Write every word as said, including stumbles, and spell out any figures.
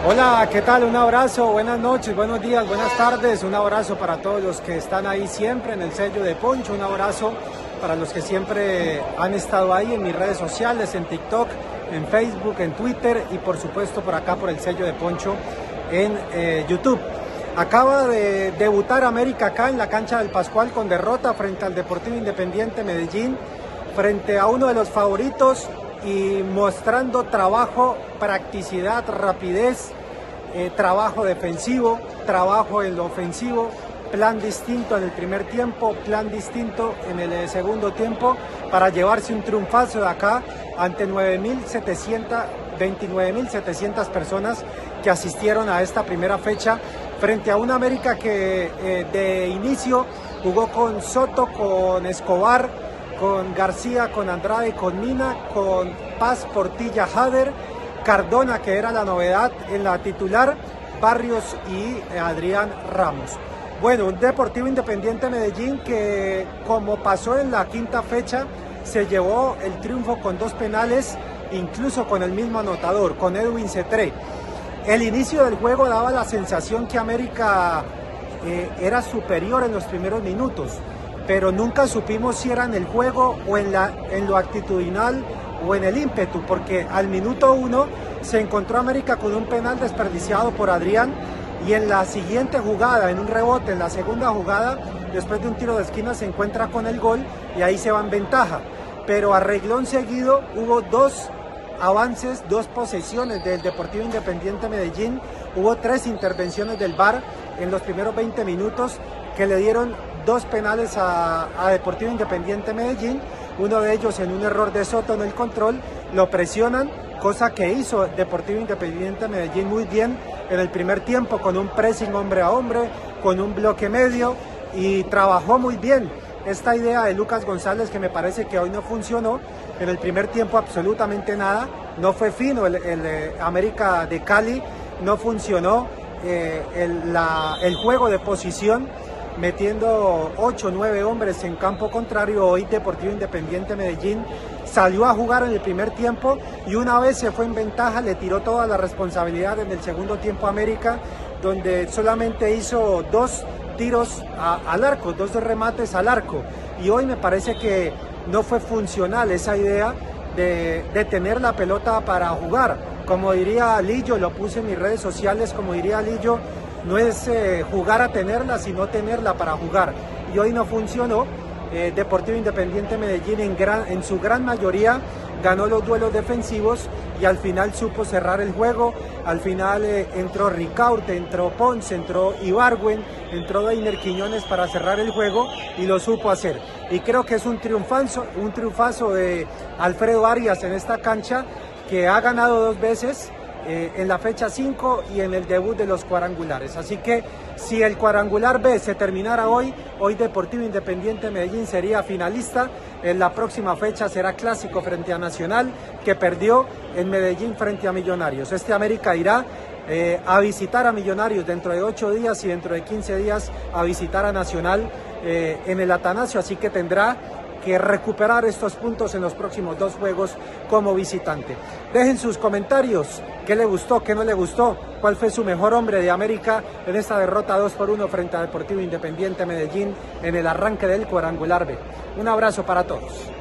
Hola, ¿qué tal? Un abrazo, buenas noches, buenos días, buenas tardes, un abrazo para todos los que están ahí siempre en el sello de Poncho, un abrazo para los que siempre han estado ahí en mis redes sociales, en TikTok, en Facebook, en Twitter y por supuesto por acá por el sello de Poncho en eh, YouTube. Acaba de debutar América acá en la cancha del Pascual con derrota frente al Deportivo Independiente Medellín, frente a uno de los favoritos y mostrando trabajo, practicidad, rapidez, eh, trabajo defensivo, trabajo en lo ofensivo, plan distinto en el primer tiempo, plan distinto en el eh, segundo tiempo para llevarse un triunfazo de acá ante nueve mil setecientas, veintinueve mil setecientas personas que asistieron a esta primera fecha frente a una América que eh, de inicio jugó con Soto, con Escobar, con García, con Andrade, con Mina, con Paz, Portilla, Hader, Cardona, que era la novedad en la titular, Barrios y Adrián Ramos. Bueno, un Deportivo Independiente Medellín que, como pasó en la quinta fecha, se llevó el triunfo con dos penales, incluso con el mismo anotador, con Edwin Cetré. El inicio del juego daba la sensación que América eh, era superior en los primeros minutos, pero nunca supimos si era en el juego o en, la, en lo actitudinal o en el ímpetu, porque al minuto uno se encontró América con un penal desperdiciado por Adrián y en la siguiente jugada, en un rebote, en la segunda jugada, después de un tiro de esquina se encuentra con el gol y ahí se va en ventaja, pero a reglón seguido hubo dos avances, dos posesiones del Deportivo Independiente Medellín, hubo tres intervenciones del V A R en los primeros veinte minutos que le dieron dos penales a, a Deportivo Independiente Medellín, uno de ellos en un error de Soto en el control, lo presionan, cosa que hizo Deportivo Independiente Medellín muy bien en el primer tiempo, con un pressing hombre a hombre, con un bloque medio y trabajó muy bien esta idea de Lucas González que me parece que hoy no funcionó, en el primer tiempo absolutamente nada, no fue fino el, el, el América de Cali, no funcionó eh, el, la, el juego de posición, metiendo ocho o nueve hombres en campo contrario. Hoy Deportivo Independiente Medellín salió a jugar en el primer tiempo y una vez se fue en ventaja le tiró toda la responsabilidad en el segundo tiempo a América, donde solamente hizo dos tiros a, al arco, dos remates al arco, y hoy me parece que no fue funcional esa idea de, de tener la pelota para jugar. Como diría Lillo, lo puse en mis redes sociales, como diría Lillo, no es eh, jugar a tenerla, sino tenerla para jugar. Y hoy no funcionó. Eh, Deportivo Independiente Medellín en, gran, en su gran mayoría ganó los duelos defensivos y al final supo cerrar el juego. Al final eh, entró Ricaurte, entró Ponce, entró Ibargüen, entró Deiner Quiñones para cerrar el juego y lo supo hacer. Y creo que es un triunfazo, un triunfazo de Alfredo Arias en esta cancha, que ha ganado dos veces, Eh, en la fecha cinco y en el debut de los cuadrangulares. Así que si el cuadrangular B se terminara hoy, hoy Deportivo Independiente Medellín sería finalista. En la próxima fecha será clásico frente a Nacional, que perdió en Medellín frente a Millonarios. Este América irá eh, a visitar a Millonarios dentro de ocho días y dentro de quince días a visitar a Nacional eh, en el Atanasio, así que tendrá que recuperar estos puntos en los próximos dos juegos como visitante. Dejen sus comentarios, qué le gustó, qué no le gustó, cuál fue su mejor hombre de América en esta derrota dos por uno frente a Deportivo Independiente Medellín en el arranque del cuadrangular B. Un abrazo para todos.